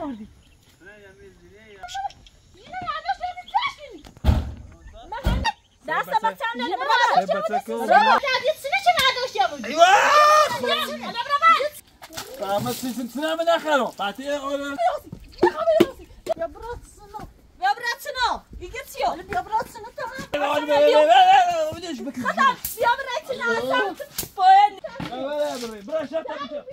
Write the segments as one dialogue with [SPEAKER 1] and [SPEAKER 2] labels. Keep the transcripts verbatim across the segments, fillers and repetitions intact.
[SPEAKER 1] آوردی؟ دست بچه هم نده برو جدید سینه چه نداشته بودی ایوه فهمت سیسم سینه من نخرم قطعه آره بیا برات سنو بیا برات سنو دیگه چیو بیا برات سنو تمام خدا بیا برات سنو پایین برو شرط بیا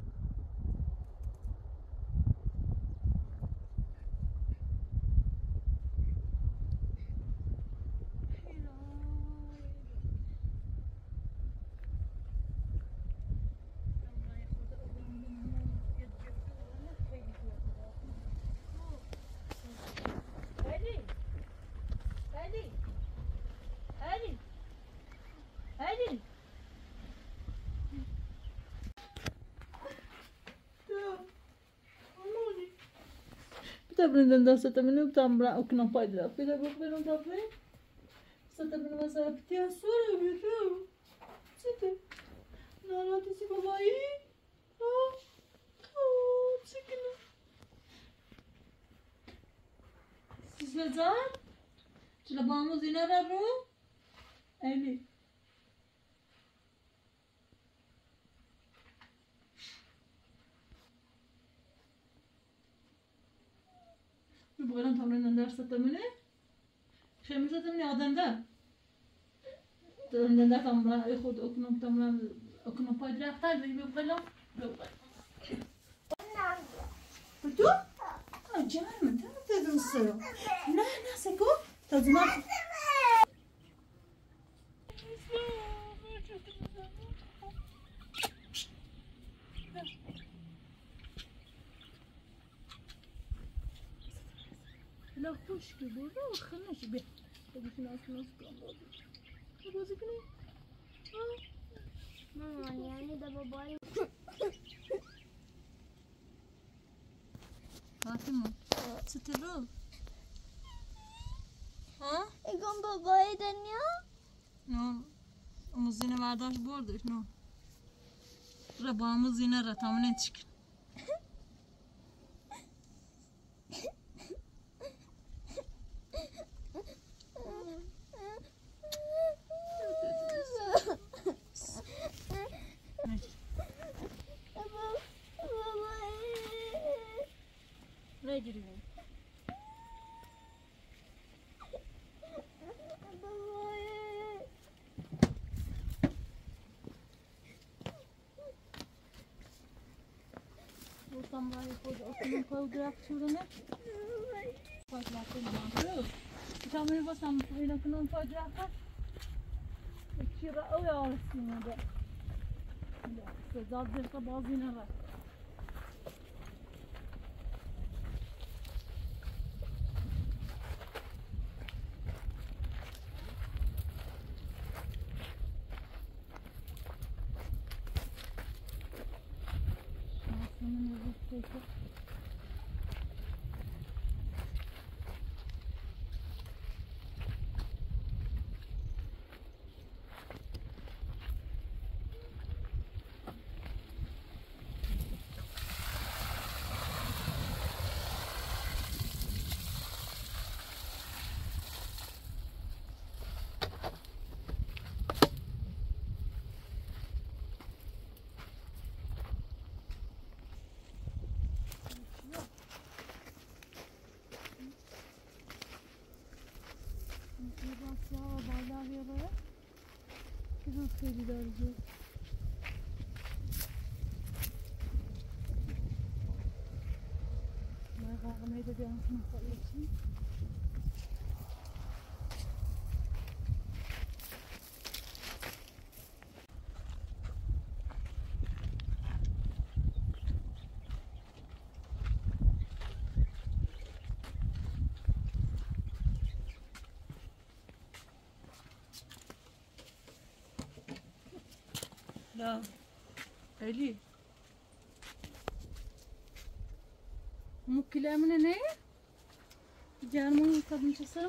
[SPEAKER 1] Aprendendo a seta menina que está o que não pode dar. Filha, vou ver não está bem. Seta menina vai saber que tem a sua, meu filho. Seta. Não, não tem se vai aí. Oh, oh, chiquinho. Se esvezar, te levamos ir na rua. Ele. بقولن تمرین درس تمرینه شمیشه تمرین آدم ده تمرین درس تمرین خود اکنون تمرین اکنون پای درخت هست بگی بقولن بتو؟ آه جانم تا تدرس نه نه سکو تزمان لا خوش که برده و خنش بیا بگیش ناس ناس کن بازی بازی کنی مامان یعنی دا بابایی فاطمه سترو ها؟ اگم بابای دنیا؟ نه اما زینه برداشت بردش نه را با همون زینه را تامنه چکن نجري وصلنا يفوز أصلا فوجرك شو لنا؟ فوجرك ما هو. كمان وصلنا إلى كنا فوجرك. كثير أوي عارفين هذا. لا، زاد زرت بازينا لا. خیلی دارید ما قاقمه دادی آنسون خواهیشی لا علي مو كلامنا نه جارمون طب نشسر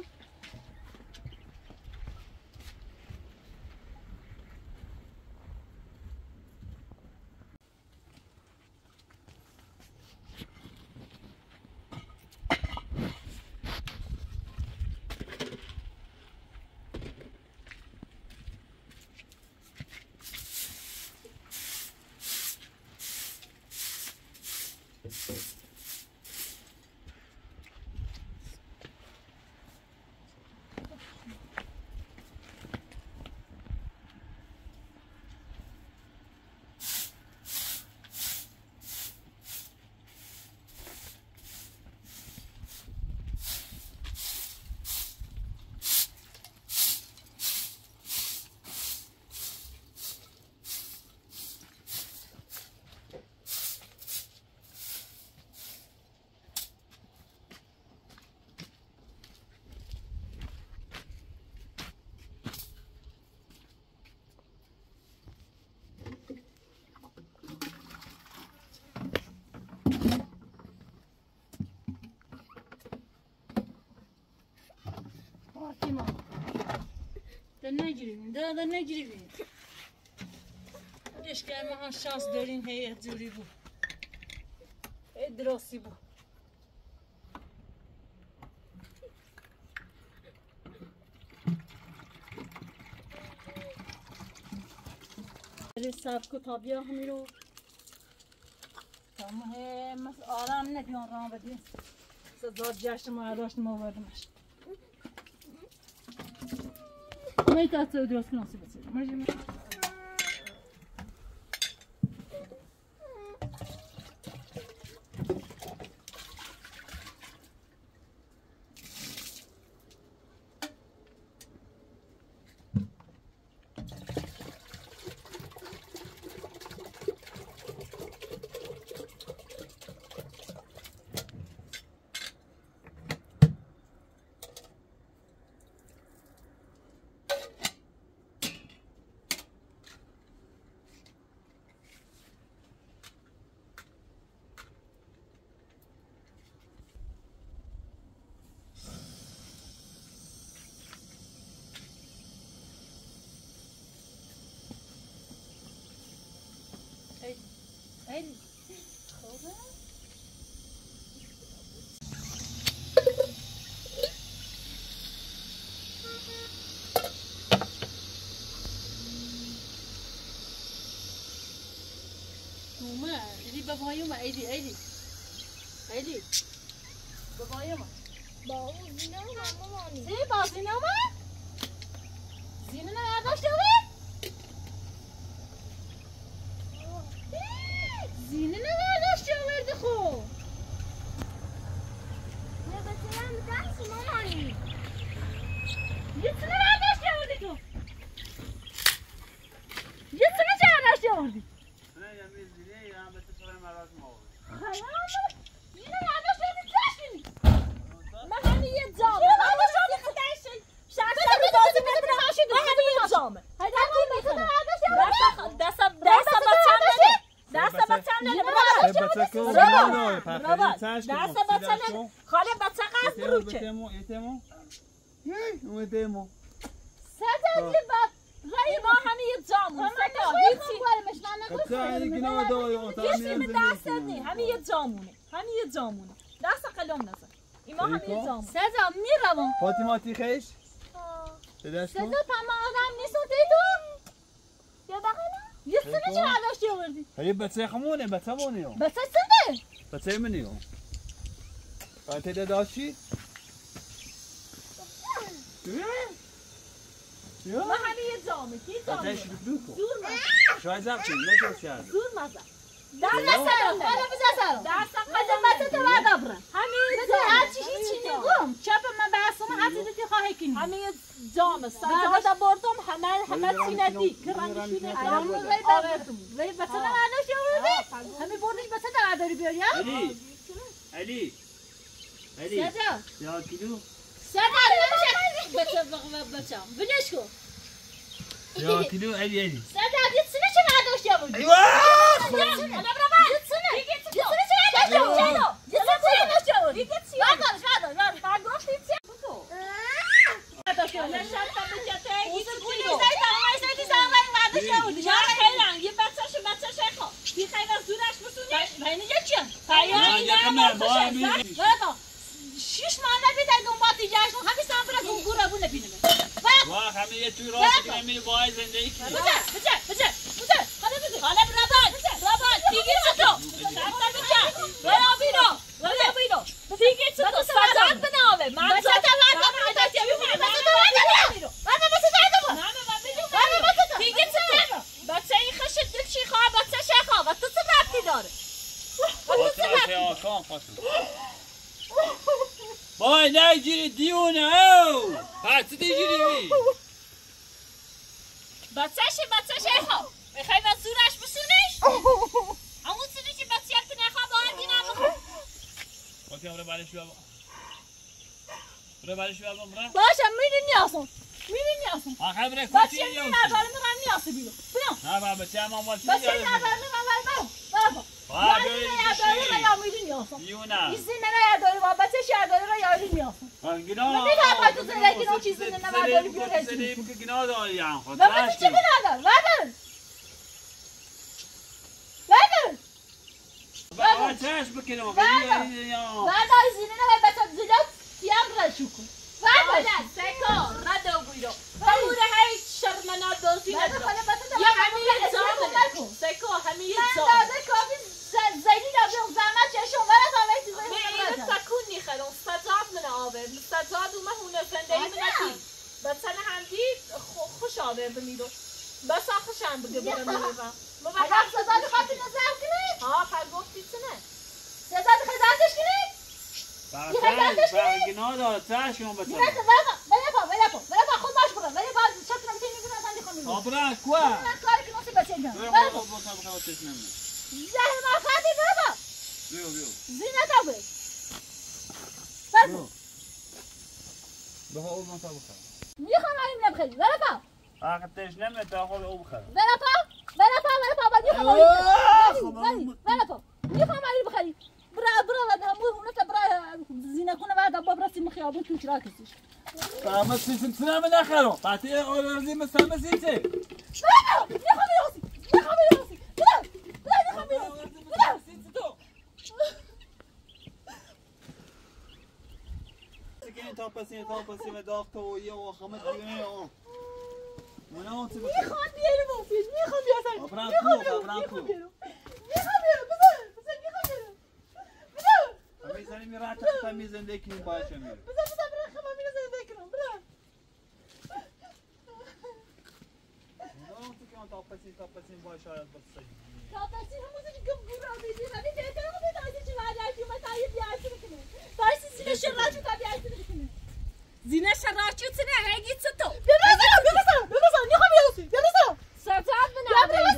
[SPEAKER 2] فاطمة ده نجري ده ده نجري ليش كان معها الشخص دارين هي تزوري بو ادراسي بو صاحب کتابی همی رو تمام مس آرام نکن رام بدی صدات جشن ما داشت ما وردمش ما يتأثر درس ناصي بس ما خیلی خوبه ماما ایدی بابایوم ایدی ایدی ایدی بابایوم
[SPEAKER 3] با زینه و مامانی
[SPEAKER 2] زی با زینه اومد زینه نداشته بود زینه نداشته آورده خب
[SPEAKER 3] نه بسیارم دستی مامانی
[SPEAKER 2] یه تونه نداشته آوردی تو یه تونه چه نداشته آوردی
[SPEAKER 1] نه یه میز زینه یه هم بسه سرم مراسم آورد
[SPEAKER 2] خیلی زینه نداشته آوردی چشمی من همه یه جامعه نداشته آوردی خودشی شخصا رو بازی بده نشید من همه یه جامعه هیده همه یه تونه نداشته آوردی دستم دستم بچم نده دست بچم نده برای برای دست بچم نده خاله بچه قصد بروچه
[SPEAKER 1] ایتمو ایتمو ایتمو
[SPEAKER 2] ستا دیبا رای ما همه یه جامون ستا هیچی
[SPEAKER 1] بچه هایی گناه داری
[SPEAKER 2] هیچی به دست نی همه یه جامونه همه یه جامونه دست قلم نزن ایما همه یه جامون ستا میروم
[SPEAKER 1] فاطماتی خیش بدست کن
[SPEAKER 2] ستا پما آدم نیست و دیدو یا بقینا یه سنه چه نداشتی آوردی
[SPEAKER 1] هی بچه خمونه بچه مونه
[SPEAKER 2] بچه سنه
[SPEAKER 1] بچه منی باید تیده داشتی؟
[SPEAKER 2] ما همه یه جامه کی جامونه زور مزه
[SPEAKER 1] شاید زب چیم نجاز کرد
[SPEAKER 2] زور مزه دست سرم حالا بزا سرم دست قدمت تو بردابره همه جامه هرچی هیچی نگم چپ من بحثم هرچی دیتی خواهی کنی همه جامه سجاده بردم همه همه سینتی کرانشونه الان وی آوردم وی بچه نمرداشتی آوردی همه بردش بچه نمرداری بیاری
[SPEAKER 1] علی علی علی
[SPEAKER 2] سجا
[SPEAKER 1] یا کیلو
[SPEAKER 2] سجا نمیشه بچه بچه بلش کن
[SPEAKER 1] یا کیلو علی علی
[SPEAKER 2] سجا یه سنه چه نداشتی آوردی
[SPEAKER 1] ایوه
[SPEAKER 2] شش ماه نبیده دنباتی جشن همین سنفره گنگوره بو نبینه
[SPEAKER 1] واه همه یه توی راست کنه میره باید زندگی کنه
[SPEAKER 2] بچه بچه بچه بچه خاله بچه خاله برابر برابر دیگه چطور بچه
[SPEAKER 1] بخی آکان خواستم بای نگیری دیونه او پرسی دیگیری
[SPEAKER 2] بچه‌شه بچه‌شه خواه میخوای و زورش بسونیش؟ همون سونی که بچه یک نخواه باید دینا بخواه
[SPEAKER 1] اوکی برو برش بیا برو برش بیا برو
[SPEAKER 2] باشه میری نیاسم میری نیاسم
[SPEAKER 1] آخه برای
[SPEAKER 2] بچه
[SPEAKER 1] کچی
[SPEAKER 2] این
[SPEAKER 1] نیاسم
[SPEAKER 2] نظر میرم نیاسم بیرو برو
[SPEAKER 1] نه با بچه هم آمال چی
[SPEAKER 2] بچه این نظر میرم برو برو
[SPEAKER 1] آه
[SPEAKER 2] یا
[SPEAKER 1] بیایی
[SPEAKER 2] یاداری را یا میری نیاسم
[SPEAKER 1] دیونه
[SPEAKER 2] این زینه را یاداری با بچه یاداری را یاداری نیاسم
[SPEAKER 1] گناه
[SPEAKER 2] من میگم باید تو زنده گناه چیزی نه من داری بیار هیچی
[SPEAKER 1] که گناه داری هم خود
[SPEAKER 2] و من چی گناه دارم وردن وردن
[SPEAKER 1] بابا چش بکنم
[SPEAKER 2] وردن زینه را بچه زیلات تیام را شکن وردن سکا ردو بیرو همونه هیچ شرمنات دوزی ندارم یا همین زامنه سکا همین زامنه من داده کافی زیدی دارم زحمت چشم ورد آمه چیزی
[SPEAKER 4] من اینو سکون میخرم سجاد من آورد سجاد اومه هونه زندگی من نکی بس انا همدی خوش آورد میرو بس آخشم بگه برم میرم
[SPEAKER 2] اگر سجاد خواهی نظر کنی؟
[SPEAKER 4] ها خیلی گفتی چه نه
[SPEAKER 2] سجاد خیزردش کنی؟
[SPEAKER 1] بابا گناه داره چشم بچه
[SPEAKER 2] نه ولپا ولپا ولپا ولپا خود باش برم ولی باز شکر نمیتونی میگونم سندی خود میگونم
[SPEAKER 1] آبران کوه
[SPEAKER 2] من کاری که نوسی بچه گم ولپا زهر ما خواهدی ولپا
[SPEAKER 1] بیو بیو
[SPEAKER 2] زینت ها بید ولپا
[SPEAKER 1] بها او من تا بخیر
[SPEAKER 2] میخوام این نبخیری ولپا
[SPEAKER 1] آخه تشنمه تا خود او بخیر
[SPEAKER 2] ولپا ولپا ولپا باید میخوام این ولپا میخوام این بخیری برا برا و همون اونه تا برا زینه کنه و دبا برا سیم خیابون تو چرا کسیش
[SPEAKER 1] فهمت سیستم سنامه نخرم قطعه آرزی مسلمه سیسته
[SPEAKER 2] ولپا میخوام یاسی میخوام یاسی بلا بلا میخوام یاسی بلا
[SPEAKER 1] سکین تا پسی تا پسی و داخت و یه و خمت دیونه یا منو چی
[SPEAKER 2] میخوام بیارم مفید میخوام بیارم
[SPEAKER 1] آبران
[SPEAKER 2] میخوام
[SPEAKER 1] کو آبران کو
[SPEAKER 2] بیارم میخوام بیارم بذار بذار میخوام بیارم بذار
[SPEAKER 1] همیشه میرات تمیز زندگی باشه میره
[SPEAKER 2] بذار بذار برای خمام میره زنده کنم برای
[SPEAKER 1] منو سکین تا پسی تا پسی باشه شاید بس
[SPEAKER 2] تا پسی همون چیزی که گورا میدی ولی بهتره اون دایسی چی وارد شد تا یه بیاسی بکنه دایسی زینه شراچو تا بیاسی بکنه زینه شراچو چنه هیگی چه تو ببرم ببرم ببرم میخوام بیاسی ببرم
[SPEAKER 4] سجاد من
[SPEAKER 2] ببرم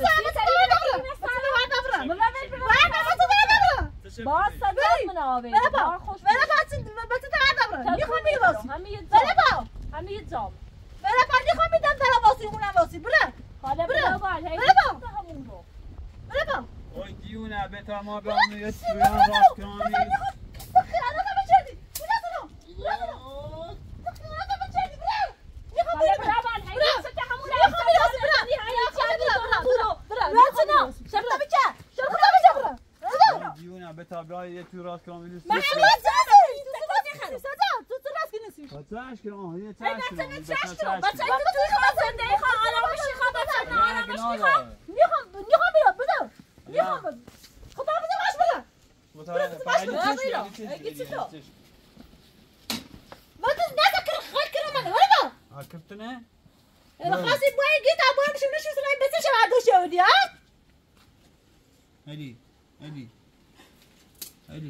[SPEAKER 2] ببرم ببرم
[SPEAKER 4] با سجاد من آورد
[SPEAKER 2] ولپا ولپا چی بچه تا ببرم میخوام بیاسی
[SPEAKER 4] همین
[SPEAKER 2] ولپا
[SPEAKER 4] همین جام
[SPEAKER 2] ولپا میخوام میدم در واسی اونم واسی برم
[SPEAKER 4] حالا
[SPEAKER 2] برم.
[SPEAKER 4] برو باید
[SPEAKER 2] برم.
[SPEAKER 4] همون رو
[SPEAKER 2] ولپا
[SPEAKER 1] اوی دیونه بتا ما بیام یه سویان راست کنیم
[SPEAKER 2] خیانت بچردی بلا سنو بلا سنو خیانت بچردی برم میخوام
[SPEAKER 4] حالا
[SPEAKER 2] برم
[SPEAKER 4] برو باید
[SPEAKER 2] برم.
[SPEAKER 4] هیچ همون
[SPEAKER 2] میخوام بیاسی برم برم برم برم شرطه بچه شرطه بچه برم برم
[SPEAKER 1] دیونه بتا بیای یه تو راست کنیم
[SPEAKER 2] من راست کنم تو تو تو راست کنی
[SPEAKER 1] چاش کنم یه چاش کنم
[SPEAKER 4] بچه تو توی خواه زندگی خواه آرامش خواه بچه نه آرامش خواه
[SPEAKER 2] میخوام میخوام بیام بدم میخوام خدا بده باش بدم ما تو نذكر خال كرم انا ولا با
[SPEAKER 1] عرفتني
[SPEAKER 2] انا خاصي بوي جيت ابوها مش مش سلاي بس ايش بعد وش يودي ها
[SPEAKER 1] هدي هدي هدي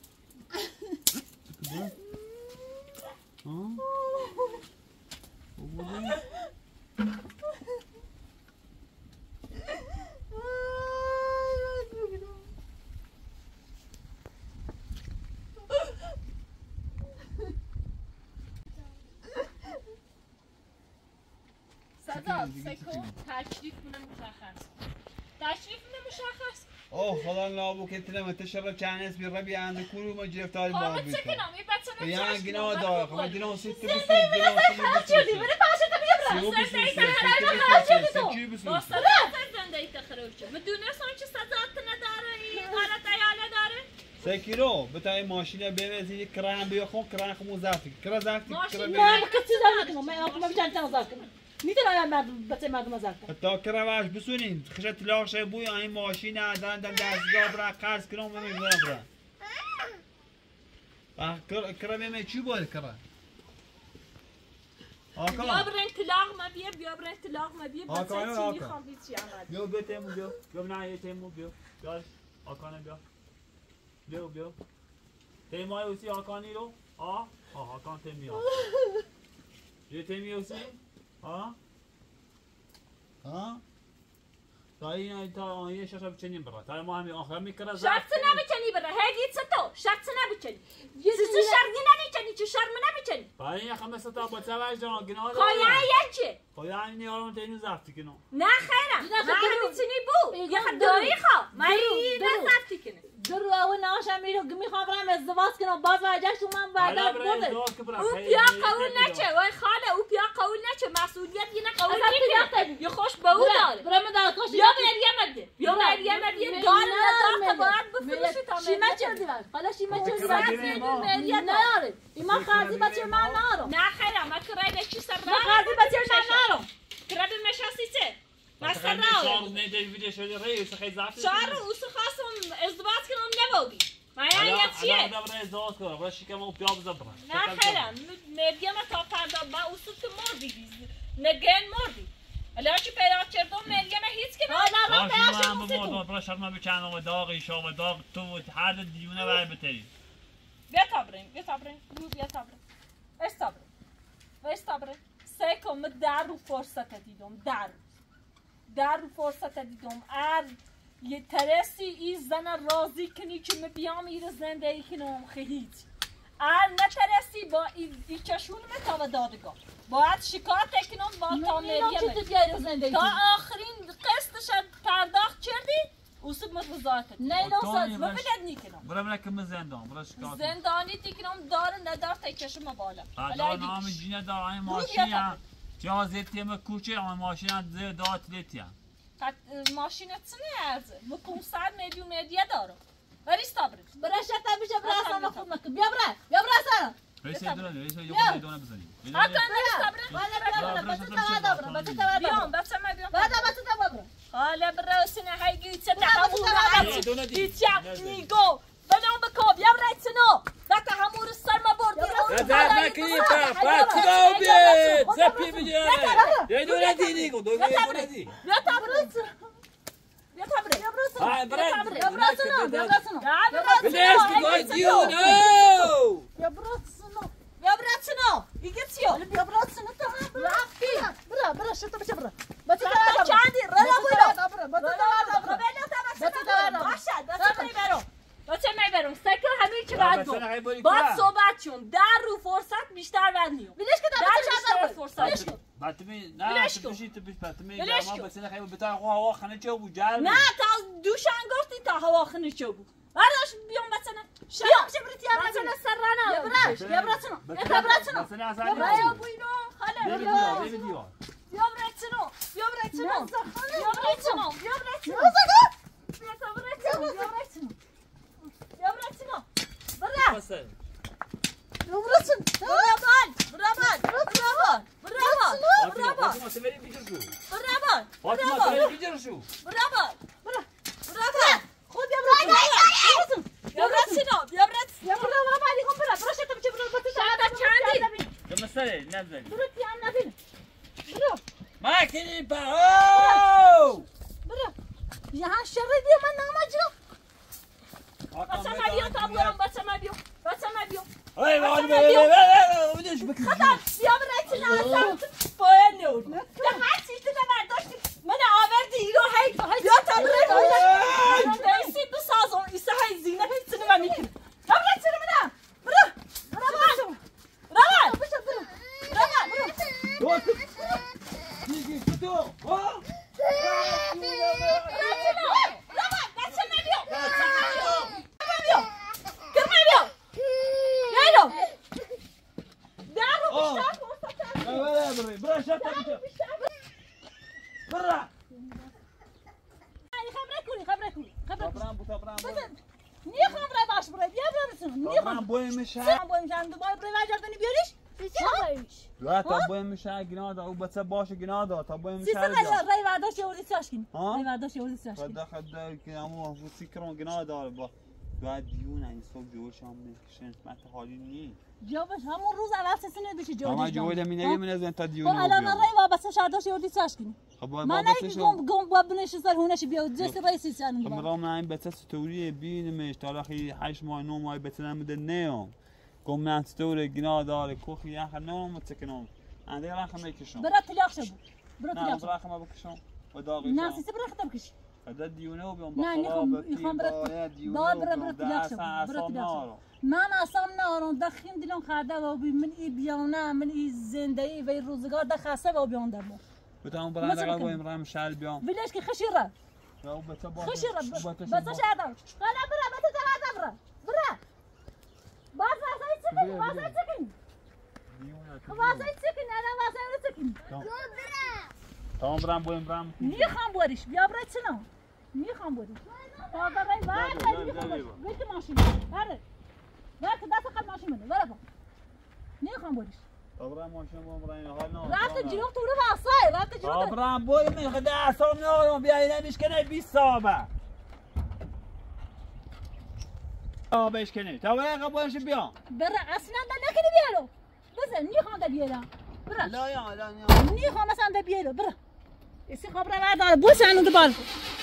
[SPEAKER 1] ها
[SPEAKER 4] سجاد سکو تشریف من مشخص تشریف من مشخص
[SPEAKER 1] اوه خدا نابو كنت لما تشرب كان ناس بالربيع عند كل ما جربت هاي
[SPEAKER 4] خواهد
[SPEAKER 1] المواضيع
[SPEAKER 4] سکنم یه بچه نه
[SPEAKER 1] يعني جنا دار خواهد جنا ست بس
[SPEAKER 2] زي ما
[SPEAKER 1] جنا
[SPEAKER 2] زي خلاص شدي من باش انت بيبرا
[SPEAKER 4] با سجاد زندگی تخرج شد مدونه سان چه سجاد نداره این غلط ایاله داره
[SPEAKER 1] سكيرو بتاعي ماشينه بيمزي كران بيخون كران خمو زافتي كرا زافتي كرا
[SPEAKER 2] ما بكتي زعلت ما ما بجان تنا زاك نيتنا انا ما بتي ما ما زاك
[SPEAKER 1] حتى كرا واش بسونين خشت لاش ابوي اي ماشينه عندنا دم دستگاه برا قرض کنم و میبرم برا آه كرا كرا میمه چی بود کرا
[SPEAKER 4] بیا برن طلاق ما بیا بیا برن طلاق ما بیا بچه چی میخوام بی چی عمل
[SPEAKER 1] بیا بیا تیمو بیا بیا نه یه تیمو بیا بیاش آکانه بیا بيو بيو تيماي وسي هاكاني لو اه اه هاكان تيمي جي تيمي وسي ها ها تاي انت هي شاشه بتشني برا تاي ما هم اخر ميكرا
[SPEAKER 2] شرطنا بچنی برا هگیت ستو شرطنا بچنی سیسی شرطنا بچنی چه شرمنا بچنی
[SPEAKER 1] تاي خمسة تا با سواج جان گنا
[SPEAKER 2] خایا یچه
[SPEAKER 1] خایا اینی آرام تینو زفتی کنو
[SPEAKER 2] نه خیرم نه میتونی بو یه داری خوا من نه زفتی کنه درو او ناشم میرو میخوام برم ازدواج کنم باز برگشت من بعدا بوده او پیا قبول نچه وای خاله او پیا قبول نچه مسئولیت یه نه قبول نکنه یه خوش به او داره برام داداش یا مریم ده یا مریم ده دار ندار باید بفروشی تا شیمه چه دیوار حالا شیمه چه دیوار مریم نداره ایمان خرزی بچه من نارم نه خیرم من کرای چی سر من خرزی بچه من نارم کرای مشاسی چه مثلا
[SPEAKER 1] شهر نه دی ویدیو شده رئیس خیلی زفت
[SPEAKER 2] شهر اوس خواستم ازدواج کنم نبودی من یه چیه
[SPEAKER 1] انا برای ازدواج کنم ولی شکم او پیاب زبر
[SPEAKER 2] نه خیرم مریم تا فردا با اوس تو مردی نگن مردی الان چی پیدا کردم مریم هیچ که نه نه
[SPEAKER 1] باشه من به موضوع برای شرم بچنم و داغی شو و داغ تو هر دیونه برای بتری
[SPEAKER 2] بیا تابرین بیا تابرین بیا تابرین استابرین استابرین سیکم در رو فرصت دیدم در در فرصت دیدم ار یه ترسی ای زن راضی کنی که من بیام ایره زندگی کنم خیلی ار نترسی با ای چشون متاو دادگاه باید شکایت کنم با تا مریم تا آخرین قسطش پرداخت کردی اوسب متوزایت نه نوساد و بلد نیکنم
[SPEAKER 1] برام نکم زندان برای شکایت
[SPEAKER 2] زندانی تیکنم دار ندار تا چشم بالا
[SPEAKER 1] دار نام جینه دار این ماشین جا زیتی هم کوچه اما ماشین زیر دار تلیتی هم
[SPEAKER 2] ماشینت چنه ارزه من پونصد میلیون هدیه دارم ولی استابرید برای شتا بیشه برای اصلا خوب نکن بیا برای بیا برای اصلا
[SPEAKER 1] رئیس دونه رئیس یه دونه بزنیم
[SPEAKER 2] آقا نه استابرید ولی برای بچه تا دارم بچه تا بیام بچه ما بیام بعد بچه تا برو حالا برای سن هیگی چه تحمل هیچ نیگو بدون بکو بیا برای سنو دت همور سر ما بردی
[SPEAKER 1] زد نکنی تا پاتو بیت زپی میگه یه دونه دینی کو دو دونه دی
[SPEAKER 2] بیا تا برو بیا تا برو
[SPEAKER 1] ها برو
[SPEAKER 2] بیا برو سنو بیا برو سنو
[SPEAKER 1] بلش میگه دیو نو
[SPEAKER 2] بیا برو سنو بیا برو سنو دیگه چیو بیا برو سنو تو رفتی برو برو شت بچه برو بچه تا چندی رلا برو برو بچه تا برو بچه تا برو باشه بچه برو بچه میبرم سکر همین که بعد گفت باید صحبت چون در رو فرصت بیشتر بد نیو بلش که در بیشتر فرصت کن
[SPEAKER 1] باتمی نه تبشی تبش باتمی ما بس نه خیلی بتاع هوا خنه چه بود جال
[SPEAKER 2] نه تا دوشن گفتی تا هوا خنه چه بود براش بیام مثلا شام چه بریتی هم مثلا سرنا براش بیا براتونو بیا براتونو بیا بوینو حالا بیا
[SPEAKER 1] بیا بیا
[SPEAKER 2] بیا براتونو بیا براتونو بیا براتونو بیا براتونو بیا براتونو بیا براتونو برا
[SPEAKER 1] بسه
[SPEAKER 2] بیا براتون برابان برابان برابان برابان برابان
[SPEAKER 1] فاطمه سمری بیجرشو
[SPEAKER 2] برابان
[SPEAKER 1] فاطمه سمری بیجرشو
[SPEAKER 2] برابان برا برابان خود بیا براتون بیا براتونو بیا برات بیا برا بابا علی کن برا برا شت بچه برا بچه شاید چندی
[SPEAKER 1] ده مسئله نزدی
[SPEAKER 2] برو تیام نبین برو
[SPEAKER 1] ما کنی باو
[SPEAKER 2] برو یه شردی من نامجرم بچه ما بیام تا برم بچه ما بیام بچه ما بیام
[SPEAKER 1] ای وای وای وای بدش بکن
[SPEAKER 2] خدا بیا براتون اصلا باید نور ده هر چیزی تو برداشتی من آوردی ایرو هی بیا تا براتون دیسی بسازم ایسه های زینه هی چنه من میکنم بیا براتون منم برو برو برو برو برو برو
[SPEAKER 1] دیگه تو ها برا شتا بچه برا
[SPEAKER 2] خبره کنی خبره کنی خبره
[SPEAKER 1] برام بوتا برام
[SPEAKER 2] نیه خبره باش برای بیا برسون نیه
[SPEAKER 1] برام بوی میشه
[SPEAKER 2] برام بوی میشه دوباره برای وجب کنی بیاریش
[SPEAKER 1] لا تا بوی میشه گنا دا او بچه باشه گنا دا تا بوی میشه
[SPEAKER 2] سیستم رای ورداش یوری ساش کن
[SPEAKER 1] ها
[SPEAKER 2] رای ورداش یوری ساش کن
[SPEAKER 1] خدا خدا که همو فکرون گنا دا با بعد دیون این صبح جوش هم میکشن مت حالی نی
[SPEAKER 2] جوابش همون روز اول سه سنه بشه جوابش
[SPEAKER 1] اما جواب نمی‌نه من از تا دیون
[SPEAKER 2] خب الان رای وابسته شرداش یودی چاش کنی
[SPEAKER 1] خب
[SPEAKER 2] من نگی گم گم بابنش سر هونش بیا جست رئیسی سن
[SPEAKER 1] خب مرام این بچه ستوری بینمش تاریخی هشت ماه نه ماه بچه نمیده نیام گم من ستوری گنا داره کوخی آخر نه متکنم عندي راح میکشم
[SPEAKER 2] برا تلیاق شو برا
[SPEAKER 1] نه
[SPEAKER 2] تلیاق
[SPEAKER 1] راح ما بکشم و داغی
[SPEAKER 2] نه سیسی برا خطا بکش
[SPEAKER 1] هذا دیونه و بیام
[SPEAKER 2] نه میخوام میخوام برا دار برا برا تلیاق شو برا تلیاق من اصلا نارم دخیم دلم خرده و بی من ای بیانه من ای زندگی و روزگار دخسته و بیان در ما
[SPEAKER 1] بتام برا نگاه با امرام شال بیام
[SPEAKER 2] ولیش که خشیره
[SPEAKER 1] یا بتا با
[SPEAKER 2] خشیره بتا شادم قال برا بتا جواد برا برا باز واسه چیکن واسه چیکن واسه چیکن انا واسه چیکن
[SPEAKER 1] تمام برام با امرام
[SPEAKER 2] میخوام بریش بیا برا چنا میخوام بریش تا برای وای میخوام بیت ماشین آره وقت دست خد ماشین منه برا با میخوام بریش
[SPEAKER 1] برام ماشین با امرام حال نه
[SPEAKER 2] رفت جلو تو رو واسه رفت جلو
[SPEAKER 1] برام با من خدا اعصاب نارم بیا اینا میشکنه بیست صابه آبش کنی تا برای قبولش بیام
[SPEAKER 2] برا اصلا دا نکنی بیالو بزن نیخوام دا بیالو برا
[SPEAKER 1] لا یا لا یا
[SPEAKER 2] نیخوام اصلا دا بیالو برا اسی خبره بردار بوش انو دو بال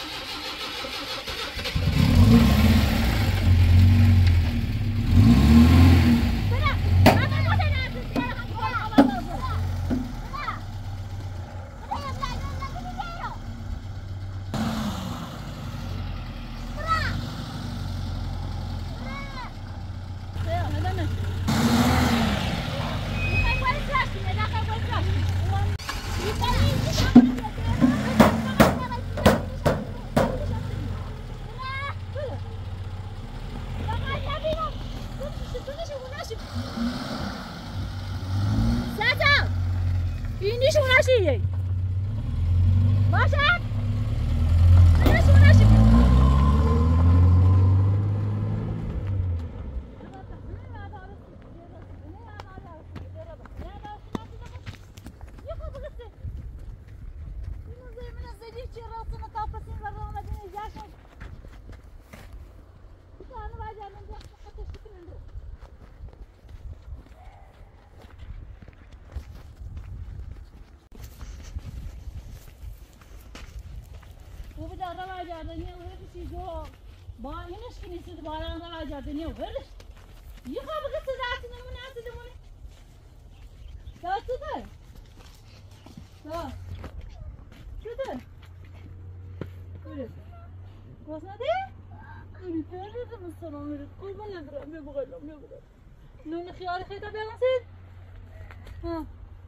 [SPEAKER 2] با اینش که نیست باران را اجازه نیو ورش یه خواب که صداتی نمونه اصلا نمونه دار چطور؟ دار چطور؟ بره باز نده؟ بری فرده مسترام میره قربان ندارم بیا بغیرم بیا بغیرم نون خیار خیطا بیارم سید؟ ها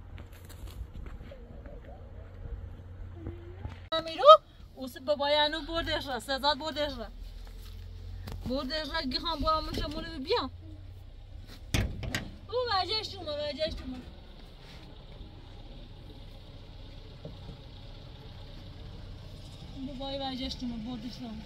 [SPEAKER 2] میرو اوست بابایانو بردش را سزاد بردش را بردش را گیخان با همونشا مونو بیام او وجهش تومه وجهش تومه بابای وجهش تومه بردش را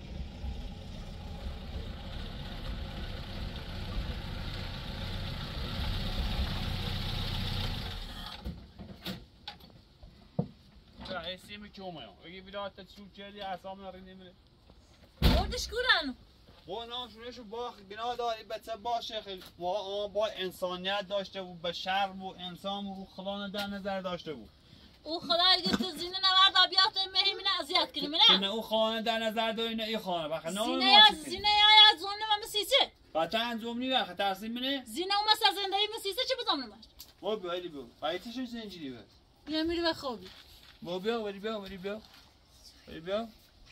[SPEAKER 1] اسمی که اومد اگه ولایت سوق کردی اسام نری نمیره
[SPEAKER 2] بردش کورانو
[SPEAKER 1] با ناشونشو با گناه داری بچه باشه خیلی با با انسانیت داشته بود به شرم و انسان و خدا در نظر داشته بود
[SPEAKER 2] او خدا اگه تو زینه نورد بیات مهمونه اذیت کنیم نه
[SPEAKER 1] نه او خانه در نظر داری نه این خانه بخه نه
[SPEAKER 2] زینه یا زینه یا زونه و مسیسه
[SPEAKER 1] قطعا زومنی بخه ترسیم منه
[SPEAKER 2] زینه و مسا زندگی مسیسه چه بزامن ماش
[SPEAKER 1] با بیایلی بیا بایتیش زنجیری بس
[SPEAKER 2] بیا میری به خوابی
[SPEAKER 1] با بیا بری بیا بری بیا بری بیا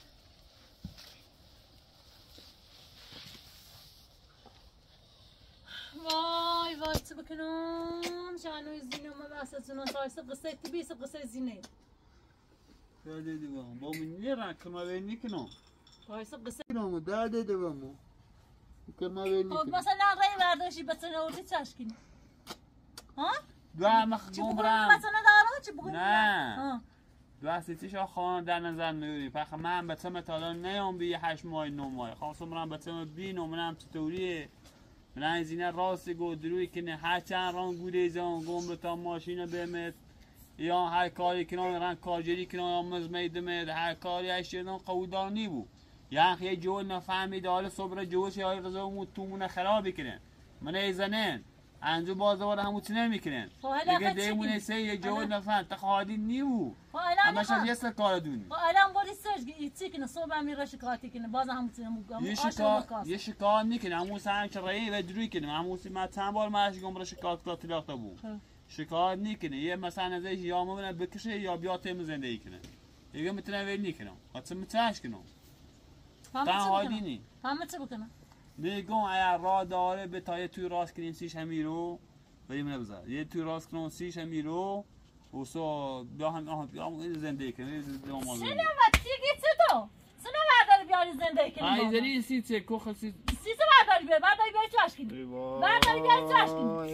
[SPEAKER 2] وای وای چه بکنم شانوی زینه ما بحثتون سایسه قصه تبیسه قصه زینه
[SPEAKER 1] داده دیوام با من نیرن کما بینی کنم
[SPEAKER 2] سایسه قصه
[SPEAKER 1] کنم داده دیوامو کما بینی
[SPEAKER 2] خب مثلا رای برداشتی بسنه اوردی چش کنی ها؟
[SPEAKER 1] دو مخدوم برم
[SPEAKER 2] مثلا دارو چی بگونی؟
[SPEAKER 1] نه دو سیتیش خانه در نظر میگیری پخه من به تم تا نیام بی هشت ماه نه ماه خواستم برم به تم بین و منم چطوریه من زینه راست گو دروی کنه هر چند ران گوده زان گم رو تا ماشین بمت یا هر کاری کنان ران کارجری کنان مز میدمه هر کاری اشیدان قودانی بود یا خیلی جول نفهمید حالا صبح جوش یا غذا مو تومونه خرابی کنن من ایزنن انجو بازار همو چی نمیکنن دیگه دیمونه سه یه جول نفهم تخادی نیو همش از یه سر کار دونی
[SPEAKER 2] الان بودی سرج چی کنه صبح میره شکایتی کنه باز همو چی همو
[SPEAKER 1] یه شکار یه شکار میکنه همو سعی چرایی و دروی کنه همو سی ما چند بار ماش گم شکایت کرد طلاق بود شکار نکنه یه مثلا ازش یا ممکنه بکشه یا بیا تیم زندگی کنه دیگه میتونه ول نکنه خاطر متعش کنه تنهایی نی
[SPEAKER 2] همه چی بکنه
[SPEAKER 1] میگم اگر راه داره به تا یه توی راست کنیم سیش همیرو بریم نبزار یه توی راست کنیم سیش همیرو و سو بیا هم آها بیا هم زندگی کنیم
[SPEAKER 2] سینه و تیگی چه تو؟ سینه برداری بیاری زندگی کنیم
[SPEAKER 1] ای زنی سی چه کوخ سی
[SPEAKER 2] سی چه برداری بیاری برداری بیاری چاش کنیم برداری بیاری چاش کنیم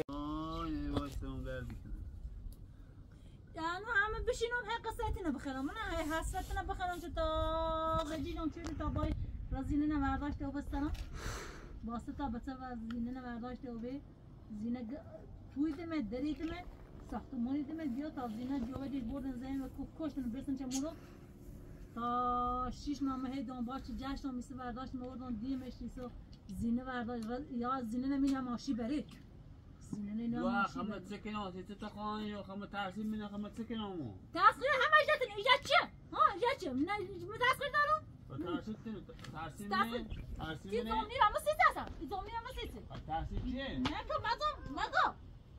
[SPEAKER 2] یعنی همه بشینم هی قصتینو بخرم من هی حسرتینو بخرم که تا بجینم چیزی تا بای رازینه نورداشته و بستنم واسه تا بچه و زینه نورداشته و بی زینه توی دمه دری دمه ساختمانی دمه بیا تا زینه جوه دید بردن زمین و کشتن بستن چه مورو تا شیش ماه هی دنبال چه جشن میسه برداشت موردن دیمش نیسو زینه برداشت یا زینه نمینه ماشی برید زینه نمینه ماشی برید
[SPEAKER 1] خمت سکنه تی تخوانی یا خمت ترسیم منه خمت سکنه مو
[SPEAKER 2] تأثیر همه ایجاتن ایجاد چیه؟ ها ایجاد چیه؟ من تأثیر دارم؟
[SPEAKER 1] ترسیم تنو ترسیم منه ترسیم منه
[SPEAKER 2] زمینی هم سیت هستم زمینی هم سیت
[SPEAKER 1] ترسیم چیه؟
[SPEAKER 2] نه که مزم مزم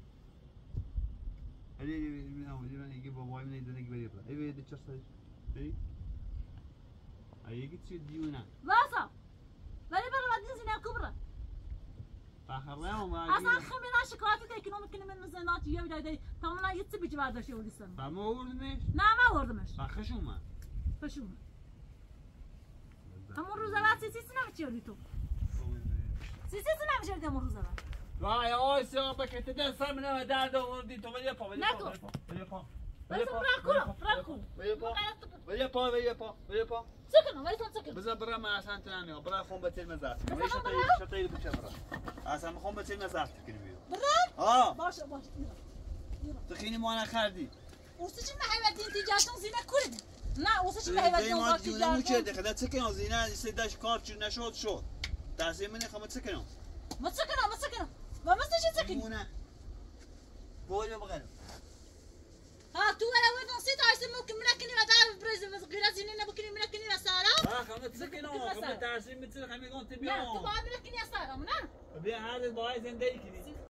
[SPEAKER 1] علی من اول من يجي باباي من يدنا يجي بريبلا اي بيد تشرسل اي اي يجي تشي ديونا
[SPEAKER 2] واسا ولی برای ودی زینه کبرا
[SPEAKER 1] فخرنا وما
[SPEAKER 2] اصلا خمینا شکایتی اکنومیک کنیم من زنات یه بیدای تماما یه چی بیچ برداشته ولیستم
[SPEAKER 1] فما وردمش
[SPEAKER 2] نه ما وردمش
[SPEAKER 1] فخشون ما
[SPEAKER 2] فشون همون روز بعد سی سی نمیچیاری تو سی سی نمیچیاری همون روز بعد
[SPEAKER 1] وای آی سیاه بکت دل سر منو درد آوردی تو ولی پا ولی پا ولی پا
[SPEAKER 2] ولی پا برکو برکو
[SPEAKER 1] ولی پا ولی پا ولی پا ولی پا
[SPEAKER 2] سکنم ولی تو سکنم
[SPEAKER 1] بذار برا ما اصلا تنمی برا خون بتل مزاحت
[SPEAKER 2] بذار
[SPEAKER 1] شطای
[SPEAKER 2] برا؟
[SPEAKER 1] شطای بچه برا اصلا خون بتل مزاحت کنی بیو
[SPEAKER 2] برا
[SPEAKER 1] آه
[SPEAKER 2] باشه باشه
[SPEAKER 1] تخینی ما نخردی
[SPEAKER 2] اوستش محل دین تیجاتون زینه کرد نه اوستش محل دین
[SPEAKER 1] ما دیونه مو
[SPEAKER 2] تیجاتون
[SPEAKER 1] کرده خدا سکن زینه سداش کار چون نشد شد تحصیل من خمت سکنم
[SPEAKER 2] ما سکنم ما سکنم و ما چه سکنی
[SPEAKER 1] مونه بولی بغیر
[SPEAKER 2] ها تو ولا ودن سيت عايز ممكن منكني ما تعرف بريز غير زيننا بكني منكني يا ساره
[SPEAKER 1] اه خمت سكنوا خمت تعرسين مثل خمي قون
[SPEAKER 2] لا
[SPEAKER 1] تبيعون
[SPEAKER 2] تبغى منكني يا ساره منا
[SPEAKER 1] بيع هذا باي زندي كذي